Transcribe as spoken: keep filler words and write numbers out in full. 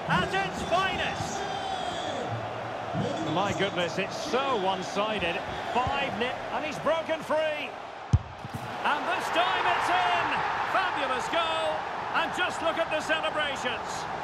at its finest. My goodness, it's so one-sided. five nil, and he's broken free. And this time it's in. Fabulous goal. And just look at the celebrations.